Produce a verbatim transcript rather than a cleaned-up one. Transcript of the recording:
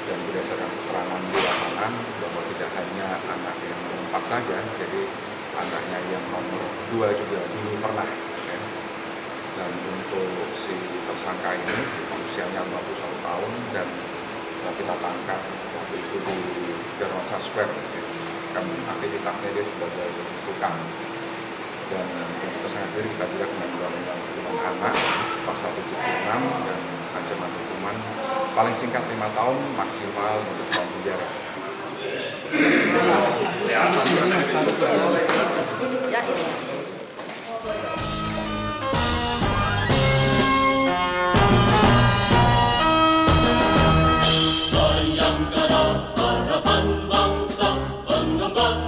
dan berdasarkan keterangan di lapangan bahwa tidak hanya anak yang nomor empat saja, jadi anaknya yang nomor dua juga dulu pernah. Ya. Dan untuk si tersangka ini usianya lima puluh satu tahun dan kita tangkap waktu itu di Darwansa Square. Ya. Kan aktivitasnya dia sebagai tukang. Dan untuk tersangka sendiri kita juga dengan undang-undang perlindungan anak pasal tujuh puluh enam dan ancaman hukuman paling singkat lima tahun, maksimal untuk setahun penjara. Ya, itu. Bayangkara harapan bangsa, pengemban